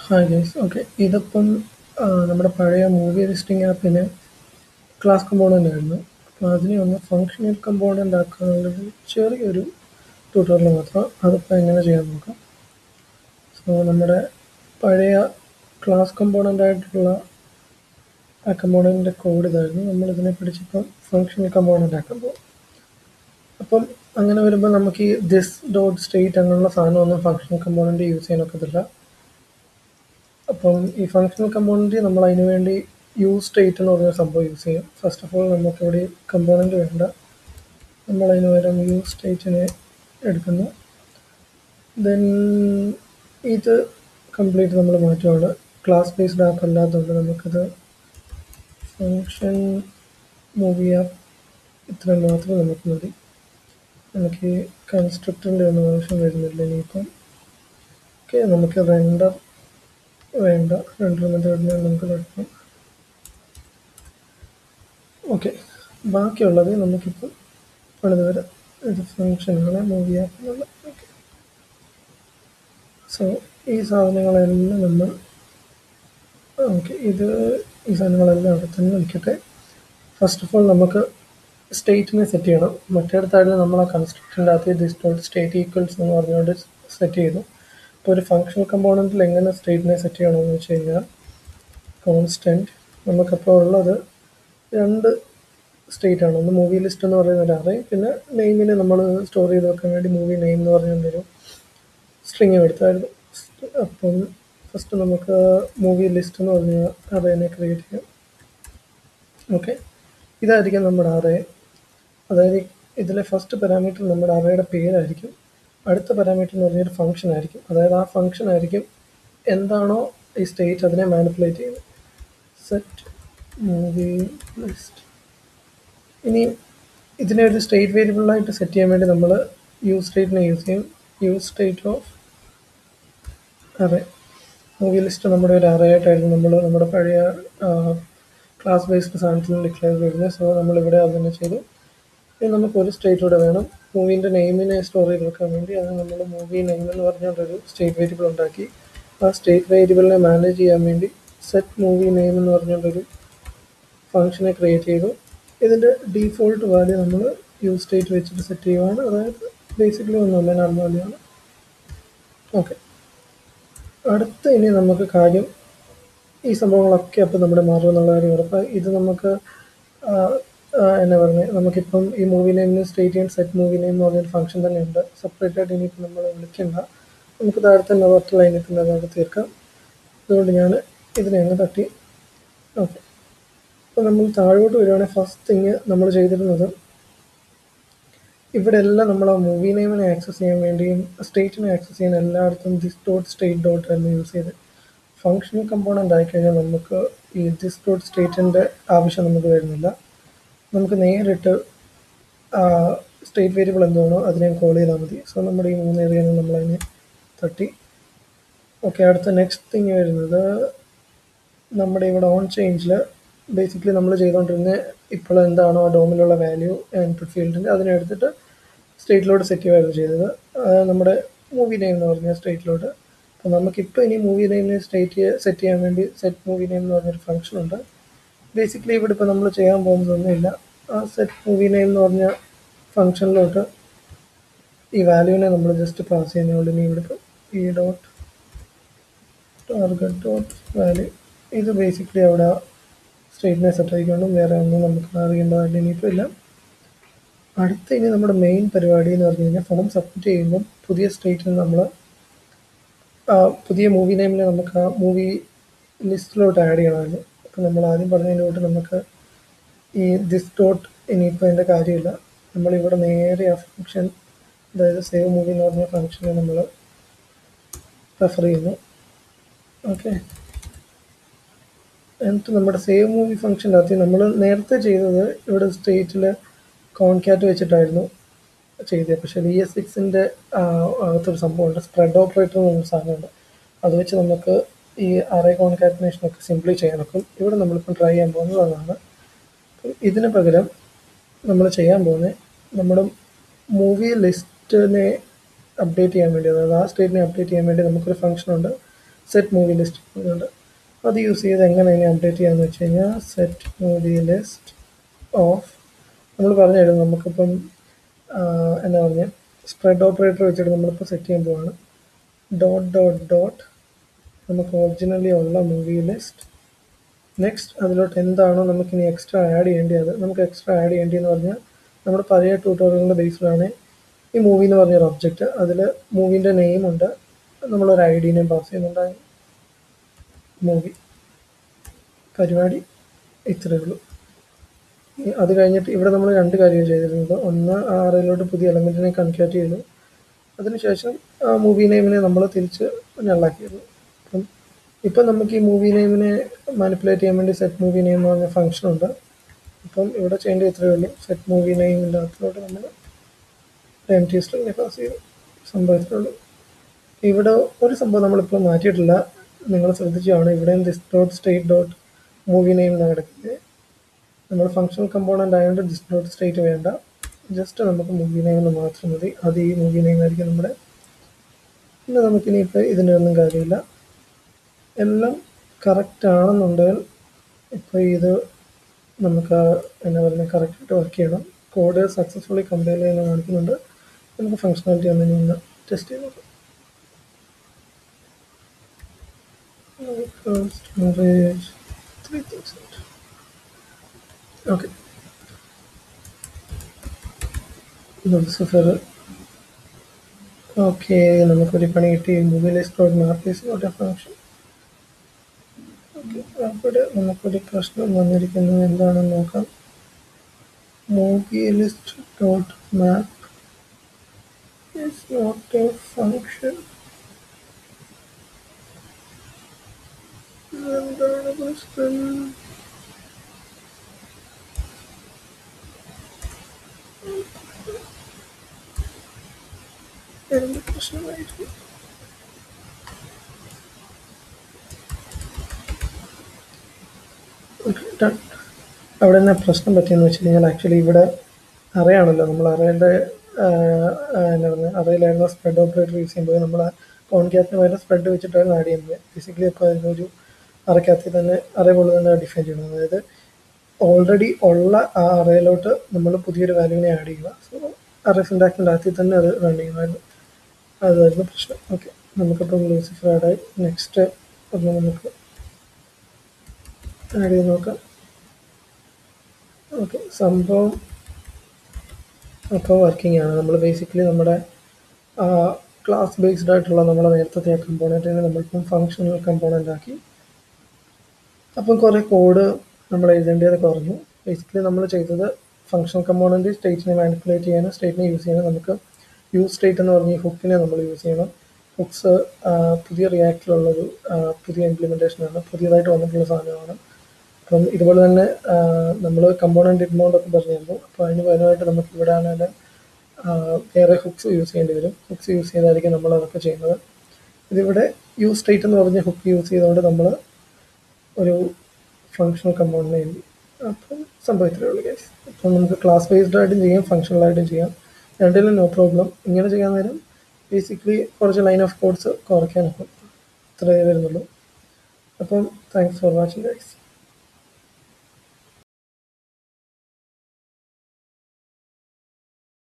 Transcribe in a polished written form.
Hi guys. Okay, ഇതിപ്പം നമ്മുടെ പഴയ മൂവി ലിസ്റ്റിംഗ് ആപ്പിന് ക്ലാസ് കമ്പോണൻ്റ് ആയിരുന്നു. അപ്പോൾ അതിനെ ഒന്ന് ഫങ്ഷണൽ കമ്പോണൻ്റ് ആക്കാനുള്ളൊരു ചെറിയൊരു ട്യൂട്ടോറിയൽ മാത്രം. അതിപ്പോൾ എങ്ങനെ ചെയ്യാൻ നോക്കാം. സോ നമ്മുടെ പഴയ ക്ലാസ് കമ്പോണൻ്റ് ആയിട്ടുള്ള ആ കമ്പോണൻറ്റിൻ്റെ കോഡ് ഇതായിരുന്നു. നമ്മളിതിനെ പിടിച്ചിപ്പം ഫങ്ഷണൽ കമ്പോണൻ്റ് ആക്കാൻ പോകും. അപ്പം അങ്ങനെ വരുമ്പോൾ നമുക്ക് ഈ ദിസ് ഡോട്ട് സ്റ്റേറ്റ് അങ്ങനെയുള്ള സാധനമൊന്നും ഫങ്ഷണൽ കമ്പോണൻ്റ് യൂസ് ചെയ്യാനൊക്കത്തില്ല. അപ്പം ഈ ഫങ്ഷണൽ കമ്പോണൻറ്റ് നമ്മൾ അതിന് വേണ്ടി യൂസ് സ്റ്റേറ്റ് എന്ന് പറഞ്ഞ സംഭവം യൂസ് ചെയ്യും. ഫസ്റ്റ് ഓഫ് ഓൾ നമുക്കിവിടെ കമ്പോണൻറ്റ് വേണ്ട, നമ്മളതിന് പകരം യൂസ് സ്റ്റേറ്റിനെ എടുക്കുന്നു. ദെൻ ഇത് കംപ്ലീറ്റ് നമ്മൾ മാറ്റുകയാണ്. ക്ലാസ് ബേസ്ഡ് ആപ്പ് അല്ലാത്തതുകൊണ്ട് നമുക്കിത് ഫങ്ഷൻ മൂവി ആപ്പ് ഇത്രയും മാത്രം നമുക്ക് മതി. നമുക്ക് ഈ കൺസ്ട്രക്ടറിൻ്റെ ഒന്നും ആവശ്യം വരുന്നില്ല ഇനിയിപ്പം. ഓക്കെ, നമുക്ക് റെൻഡർ വേണ്ട, റെൻഡർ മെത്തേഡിനെ നമുക്ക് നടത്താം. ഓക്കെ, ബാക്കിയുള്ളത് നമുക്കിപ്പം പണിത് വരാം. ഇത് ഫങ്ഷനാണ് മൂവി ആപ്പ് എന്നുള്ളത്. ഓക്കെ, സോ ഈ സാധനങ്ങളെല്ലാം നമ്മൾ ഈ സാധനങ്ങളെല്ലാം അവിടെ തന്നെ നിൽക്കട്ടെ. ഫസ്റ്റ് ഓഫ് ഓൾ നമുക്ക് സ്റ്റേറ്റിനെ സെറ്റ് ചെയ്യണം. മറ്റേടത്തായാലും നമ്മൾ ആ കൺസ്ട്രക്ടറിൻ്റെ അകത്ത് ദിസ് ഡോട്ട് സ്റ്റേറ്റ് ഈക്വൽസ് എന്ന് പറഞ്ഞുകൊണ്ട് സെറ്റ് ചെയ്തു. ഇപ്പോൾ ഒരു ഫങ്ഷണൽ കമ്പോണൻറ്റിൽ എങ്ങനെ സ്റ്റേറ്റിനെ സെറ്റ് ചെയ്യണമെന്ന് വെച്ച് കഴിഞ്ഞാൽ കോൺസ്റ്റൻറ്റ് നമുക്കപ്പോൾ ഉള്ളത് രണ്ട് സ്റ്റേറ്റ് ആണ്. ഒന്ന് മൂവി ലിസ്റ്റ് എന്ന് പറയുന്ന ഒരു അറേ, പിന്നെ നെയിമിനെ നമ്മൾ സ്റ്റോർ ചെയ്ത് വെക്കാൻ വേണ്ടി മൂവി നെയിം എന്ന് പറഞ്ഞൊരു സ്ട്രിങ് എടുത്തായിരുന്നു. അപ്പം ഫസ്റ്റ് നമുക്ക് മൂവി ലിസ്റ്റ് എന്ന് പറഞ്ഞ അറേനെ ക്രിയേറ്റ് ചെയ്യാം. ഓക്കെ, ഇതായിരിക്കും നമ്മുടെ അറേ. അതായത് ഇതിലെ ഫസ്റ്റ് പാരാമീറ്റർ നമ്മുടെ അറേയുടെ പേരായിരിക്കും. അടുത്ത പാരാമീറ്റർ എന്ന് പറഞ്ഞൊരു ഫംഗ്ഷൻ ആയിരിക്കും. അതായത് ആ ഫംഗ്ഷൻ ആയിരിക്കും എന്താണോ ഈ സ്റ്റേറ്റ് അതിനെ മാനിപ്പുലേറ്റ് ചെയ്യുന്നത്. Set movie list. ഇനി ഇതിനെ ഒരു സ്റ്റേറ്റ് വേരിയബിളായിട്ട് സെറ്റ് ചെയ്യാൻ വേണ്ടി നമ്മൾ യൂസ് സ്റ്റേറ്റിനെ യൂസ് ചെയ്യും. Use state of array. Movie list നമ്മുടെ ഒരു അറേ ആയിട്ടായിരുന്നു നമ്മൾ നമ്മുടെ പഴയ ക്ലാസ് ബേസ്ഡ് സാധനത്തിൽ ഡിക്ലെയർ ചെയ്യുന്നത്. സോ നമ്മളിവിടെ അത് തന്നെ ചെയ്തു. ഇനി നമുക്ക് ഒരു സ്റ്റേറ്റ് കൂടെ വേണം മൂവീൻ്റെ നെയിമിനെ സ്റ്റോർ ചെയ്ത് വെക്കാൻ വേണ്ടി. അത് നമ്മൾ മൂവി നെയിം എന്ന് പറഞ്ഞൊരു സ്റ്റേറ്റ് വേരിയബിൾ ഉണ്ടാക്കി. ആ സ്റ്റേറ്റ് വേരിയബിളിനെ മാനേജ് ചെയ്യാൻ വേണ്ടി സെറ്റ് മൂവി നെയിം എന്ന് പറഞ്ഞൊരു ഫംഗ്ഷനെ ക്രിയേറ്റ് ചെയ്തു. ഇതിൻ്റെ ഡീഫോൾട്ട് വാല്യൂ നമ്മൾ യൂസ് സ്റ്റേറ്റ് വെച്ചിട്ട് സെറ്റ് ചെയ്യുവാണ്. അതായത് ബേസിക്കലി ഒന്നുമില്ല, നോർമലിയാണ്. ഓക്കെ, അടുത്ത ഇനി നമുക്ക് കാര്യം ഈ സംഭവങ്ങളൊക്കെ അപ്പം നമ്മുടെ മാറും എന്നുള്ള കാര്യം ഉറപ്പാണ്. ഇത് നമുക്ക് എന്നാ പറഞ്ഞത്, നമുക്കിപ്പം ഈ മൂവി നെയിമിന് സ്റ്റേറ്റ് ചെയ്യാൻ സെറ്റ് മൂവി നെയിം എന്ന് പറഞ്ഞൊരു ഫംഗ്ഷൻ തന്നെ ഉണ്ട്. സെപ്പറേറ്റ് ആയിട്ട് ഇനിയിപ്പോൾ നമ്മൾ വിളിക്കേണ്ട, നമുക്ക് താഴെ തന്നെ ഒറ്റ ലൈനിൽ തന്നെ അതവിടെ തീർക്കാം. അതുകൊണ്ട് ഞാൻ ഇതിനെ അങ്ങ് തട്ടി. ഓക്കെ, അപ്പോൾ നമ്മൾ താഴോട്ട് വരികയാണെങ്കിൽ ഫസ്റ്റ് തിങ് നമ്മൾ ചെയ്തിരുന്നത് ഇവിടെ എല്ലാം നമ്മൾ ആ മൂവി നെയിമിനെ ആക്സസ് ചെയ്യാൻ വേണ്ടിയും സ്റ്റേറ്റിനെ ആക്സസ് ചെയ്യാൻ എല്ലായിടത്തും ദിസ് ഡോട്ട് സ്റ്റേറ്റ് ഡോട്ട് എന്ന് യൂസ് ചെയ്ത് ഫങ്ഷണൽ കമ്പോണൻ്റ് ആയിക്കഴിഞ്ഞാൽ നമുക്ക് ഈ ദിസ് ഡോട്ട് സ്റ്റേറ്റിൻ്റെ ആവശ്യം നമുക്ക് വരുന്നില്ല. നമുക്ക് നേരിട്ട് സ്റ്റേറ്റ് വേരിയബിൾ എന്താണോ അതിനെ കോൾ ചെയ്താൽ മതി. സോ നമ്മുടെ ഈ മൂന്ന് ഏരിയയിൽ നമ്മളതിനെ തട്ടി. ഓക്കെ, അടുത്ത നെക്സ്റ്റ് തിങ് വരുന്നത് നമ്മുടെ ഇവിടെ ഓൺ ചേഞ്ചിൽ ബേസിക്കലി നമ്മൾ ചെയ്തുകൊണ്ടിരുന്ന ഇപ്പോൾ എന്താണോ ആ ഡോമിലുള്ള വാല്യൂ ഇൻപുട്ട് ഫീൽഡിൻ്റെ അതിനെ എടുത്തിട്ട് സ്റ്റേറ്റിലോട്ട് സെറ്റ് ചെയ്യുകയായിരുന്നു ചെയ്തത്. നമ്മുടെ മൂവി നെയിം എന്ന് പറഞ്ഞ സ്റ്റേറ്റിലോട്ട്. അപ്പോൾ നമുക്കിപ്പോൾ ഇനി മൂവി നെയിമിനെ സെറ്റ് ചെയ്യാൻ വേണ്ടി സെറ്റ് മൂവി നെയിം എന്ന് പറഞ്ഞൊരു ഫംഗ്ഷൻ ഉണ്ട്. ബേസിക്കലി ഇവിടെ ഇപ്പോൾ നമ്മൾ ചെയ്യാൻ പോകുന്നതൊന്നുമില്ല. ആ സെറ്റ് മൂവി നെയിം എന്ന് പറഞ്ഞ ഫംഗ്ഷനിലോട്ട് ഈ വാല്യൂവിനെ നമ്മൾ ജസ്റ്റ് പാസ് ചെയ്യുന്നതുകൊണ്ട് ഇനി ഇവിടെ ഇപ്പോൾ ഈ ഡോട്ട് ടാർഗറ്റ് ഡോട്ട് വാല്യൂ ഇത് ബേസിക്കലി അവിടെ സ്റ്റേറ്റിനെ സെറ്റ് ആയിക്കൊണ്ടും വേറെ ഒന്നും നമുക്ക് അറിയേണ്ടതായിട്ട് ഇനിയിപ്പോൾ ഇല്ല. അടുത്ത ഇനി നമ്മുടെ മെയിൻ പരിപാടി എന്ന് പറഞ്ഞു കഴിഞ്ഞാൽ ഫോം സബ്മിറ്റ് ചെയ്യുമ്പം പുതിയ സ്റ്റേറ്റിൽ നമ്മൾ പുതിയ മൂവി നെയിമിനെ നമുക്ക് ആ മൂവി ലിസ്റ്റിലോട്ട് ആഡ് ചെയ്യണമായിരുന്നു. അപ്പോൾ നമ്മൾ ആദ്യം പറഞ്ഞതിലോട്ട് നമുക്ക് ഈ ദിസ് ഡോട്ട് ഇനിയിപ്പോൾ അതിൻ്റെ കാര്യമില്ല. നമ്മളിവിടെ നേരെ ആ ഫംഗ്ഷൻ, അതായത് സേവ് മൂവി എന്ന് പറഞ്ഞ ഫംഗ്ഷനെ നമ്മൾ റെഫർ ചെയ്യുന്നു. ഓക്കെ, എന്നിട്ട് നമ്മുടെ സേവ് മൂവി ഫംഗ്ഷൻ്റെ അകത്ത് നമ്മൾ നേരത്തെ ചെയ്തത് ഇവിടെ സ്റ്റേറ്റിൽ കോൺകാറ്റ് വെച്ചിട്ടായിരുന്നു ചെയ്തത്. പക്ഷേ ES6ൻ്റെ അകത്തൊരു സംഭവമുണ്ട്, സ്പ്രെഡ് ഓപ്പറേറ്റർ എന്നൊരു സാധനമുണ്ട്. അത് വെച്ച് നമുക്ക് ഈ അറേ കോൺകാറ്റിനേഷനൊക്കെ സിംപ്ലി ചെയ്യാൻ നോക്കും. ഇവിടെ നമ്മളിപ്പം ട്രൈ ചെയ്യാൻ പോകുന്നത് അതാണ്. ഇതിന് പകരം നമ്മൾ ചെയ്യാൻ പോകുന്നത് നമ്മുടെ മൂവി ലിസ്റ്റിനെ അപ്ഡേറ്റ് ചെയ്യാൻ വേണ്ടി, അതായത് ആ സ്റ്റേറ്റിനെ അപ്ഡേറ്റ് ചെയ്യാൻ വേണ്ടി നമുക്കൊരു ഫംഗ്ഷൻ ഉണ്ട്. സെറ്റ് മൂവി ലിസ്റ്റ് ഉണ്ട്. അത് യൂസ് ചെയ്ത് എങ്ങനെ ഇനി അപ്ഡേറ്റ് ചെയ്യാമെന്ന് വെച്ച് കഴിഞ്ഞാൽ സെറ്റ് മൂവി ലിസ്റ്റ് ഓഫ് നമ്മൾ പറഞ്ഞു തരും. നമുക്കിപ്പം എന്താ പറഞ്ഞ സ്പ്രെഡ് ഓപ്പറേറ്റർ വെച്ചിട്ട് നമ്മളിപ്പോൾ സെറ്റ് ചെയ്യാൻ പോവാണ്. ഡോട്ട് ഡോട്ട് ഡോട്ട് നമുക്ക് ഒറിജിനലി ഉള്ള മൂവി ലിസ്റ്റ്. നെക്സ്റ്റ് അതിലോട്ട് എന്താണോ നമുക്കിനി എക്സ്ട്രാ ആഡ് ചെയ്യേണ്ടത്, നമുക്ക് എക്സ്ട്രാ ആഡ് ചെയ്യേണ്ടതെന്ന് പറഞ്ഞാൽ നമ്മുടെ പഴയ ട്യൂട്ടോറിയലിൻ്റെ ബേസിലാണ് ഈ മൂവി എന്ന് പറഞ്ഞൊരു ഒബ്ജക്റ്റ്. അതിൽ മൂവിൻ്റെ നെയിമുണ്ട്, നമ്മളൊരു ഐ ഡി നെയിം പാസ് ചെയ്യുന്നുണ്ടായി. മൂവി പരിപാടി ഇത്രയേ ഉള്ളൂ. അത് കഴിഞ്ഞിട്ട് ഇവിടെ നമ്മൾ രണ്ട് കാര്യം ചെയ്തിരുന്നത്. ഒന്ന് ആ അറയിലോട്ട് പുതിയ എലമെൻറ്റിനെ കൺകാറ്റ് ചെയ്തു. അതിനുശേഷം ആ മൂവി നെയിമിനെ നമ്മൾ തിരിച്ച് നള്ളാക്കിയിരുന്നു. ഇപ്പം നമുക്ക് ഈ മൂവി നെയിമിനെ മാനിപ്പുലേറ്റ് ചെയ്യാൻ വേണ്ടി സെറ്റ് മൂവി നെയിം എന്ന് പറഞ്ഞ ഫംഗ്ഷൻ ഉണ്ട്. അപ്പം ഇവിടെ ചെയ്യേണ്ടത് ഇത്രയേ ഉള്ളൂ. സെറ്റ് മൂവി നെയിമിൻ്റെ അകത്തിലോട്ട് നമ്മൾ എം ടി സ്ട്രിങ്ങിനെ പാസ് ചെയ്തു. സംഭവം ഇത്രയേ ഉള്ളൂ. ഇവിടെ ഒരു സംഭവം നമ്മളിപ്പോൾ മാറ്റിയിട്ടില്ല, നിങ്ങൾ ശ്രദ്ധിച്ചാണ്. ഇവിടെയും this dot state dot movie name എന്നാണ് കിടക്കുന്നത്. നമ്മൾ ഫങ്ഷണൽ കമ്പോണൻ്റ് ആയതുകൊണ്ട് ദിസ് ഡോട്ട് സ്റ്റേറ്റ് വേണ്ട, ജസ്റ്റ് നമുക്ക് മൂവി നെയിം എന്ന് മാത്രം മതി. അത് ഈ മൂവി നെയിം ആയിരിക്കും നമ്മുടെ. പിന്നെ നമുക്കിനിയിപ്പോൾ ഇതിൻ്റെ ഒന്നും കാര്യമില്ല. എല്ലാം കറക്റ്റ് ആണെന്നുണ്ടെങ്കിൽ ഇപ്പോൾ ഇത് നമുക്ക് എന്താ പറയുക കറക്റ്റായിട്ട് വർക്ക് ചെയ്യണം. കോഡ് സക്സസ്ഫുള്ളി കമ്പൈൽ ചെയ്യുന്ന കാണിക്കുന്നുണ്ട്. നമുക്ക് ഫങ്ഷണാലിറ്റി ഒന്ന് ടെസ്റ്റ് ചെയ്ത് നോക്കാം. Storage 3000. Okay. Lucifer. ഓക്കെ, നമുക്കൊരു പണി കിട്ടി. Movie list dot mark is not a function. Okay, അവിടെ നമുക്കൊരു പ്രശ്നം വന്നിരിക്കുന്നത് എന്താണെന്ന് നോക്കാം. Movie list dot map is not a function. എന്താണ് പ്രശ്നം? എന്ത് പ്രശ്നമായിരുന്നു? അവിടെ തന്നെ പ്രശ്നം പറ്റിയെന്ന് വെച്ച് കഴിഞ്ഞാൽ ആക്ച്വലി ഇവിടെ അറിയാണല്ലോ, നമ്മൾ അറേൻ്റെ എന്താ പറയുക അറയിലായിരുന്ന സ്പ്രെഡ് ഓപ്പറേറ്റർ യൂസ് ചെയ്യുമ്പോൾ നമ്മൾ കോൺക്യാറ്റിന് പകരം സ്പ്രെഡ് വെച്ചിട്ടായിരുന്നു ആഡ് ചെയ്യുന്നത്. ബേസിക്കലി അപ്പോൾ അതിനൊരു അറയ്ക്കകത്തിൽ തന്നെ അറേ പോലെ തന്നെ ഡിഫൈൻ ചെയ്യണം. അതായത് ഓൾറെഡി ഉള്ള ആ അറയിലോട്ട് നമ്മൾ പുതിയൊരു വാല്യൂവിനെ ആഡ് ചെയ്യുക. സോ അറേ സിൻടാക്സിൻ്റെ അകത്തിൽ തന്നെ അത് റൺ ചെയ്യുമായിരുന്നു. അതായിരുന്നു പ്രശ്നം. ഓക്കെ, നമുക്കിപ്പം ലൂസിഫർ ആഡായി. നെക്സ്റ്റ് ഒന്ന് നമുക്ക് ആഡ് ചെയ്ത് നോക്കാം. ഓക്കെ, സംഭവം അപ്പോൾ വർക്കിംഗ് ആണ്. നമ്മൾ ബേസിക്കലി നമ്മുടെ ക്ലാസ് ബേസ്ഡ് ആയിട്ടുള്ള നമ്മുടെ നേരത്തെ കമ്പോണൻറ്റിനെ നമ്മളിപ്പം ഫങ്ഷണൽ കമ്പോണൻ്റ് ആക്കി. അപ്പം കുറേ കോഡ് നമ്മൾ എഴുതേണ്ടത് കുറഞ്ഞു. ബേസിക്കലി നമ്മൾ ചെയ്തത് ഫങ്ഷണൽ കമ്പോണൻറ്റ് സ്റ്റേറ്റിനെ മാനിപ്പുലേറ്റ് ചെയ്യാനും സ്റ്റേറ്റിനെ യൂസ് ചെയ്യാനും നമുക്ക് യൂസ് സ്റ്റേറ്റ് എന്ന് പറഞ്ഞ ഹുക്കിനെ നമ്മൾ യൂസ് ചെയ്യണം. ഹുക്സ് പുതിയ റിയാക്റ്റിലുള്ളൊരു പുതിയ ഇംപ്ലിമെൻറ്റേഷനാണ്, പുതിയതായിട്ട് വന്നിട്ടുള്ള സാധനമാണ്. അപ്പം ഇതുപോലെ തന്നെ നമ്മൾ കമ്പോണൻറ്റ് ഇഗ്നോണ്ടൊക്കെ പറഞ്ഞിരുന്നു. അപ്പോൾ അതിന് പകരമായിട്ട് നമുക്ക് ഇവിടെ ആണെങ്കിൽ വേറെ ഹുക്സ് യൂസ് ചെയ്യേണ്ടി വരും. ഹുക്സ് യൂസ് ചെയ്തായിരിക്കും നമ്മൾ അതൊക്കെ ചെയ്യുന്നത്. ഇതിവിടെ യൂസ് സ്റ്റേറ്റ് എന്ന് പറഞ്ഞ ഹുക്ക് യൂസ് ചെയ്തുകൊണ്ട് നമ്മൾ ഒരു ഫങ്ഷണൽ കമ്പോണൻ്റ് എഴുതി. അപ്പം സംഭവം ഇത്രയേ ഉള്ളൂ ഗൈസ്. അപ്പം നമുക്ക് ക്ലാസ് ബേസ്ഡ് ആയിട്ടും ചെയ്യാം, ഫങ്ഷണലായിട്ടും ചെയ്യാം. രണ്ടിലും നോ പ്രോബ്ലം. ഇങ്ങനെ ചെയ്യാൻ നേരം ബേസിക്കലി കുറച്ച് ലൈൻ ഓഫ് കോഡ്സ് കുറയ്ക്കാനൊക്കെ ഇത്രയേ വരുന്നുള്ളൂ. അപ്പം താങ്ക്സ് ഫോർ വാച്ചിങ് ഗൈസ്.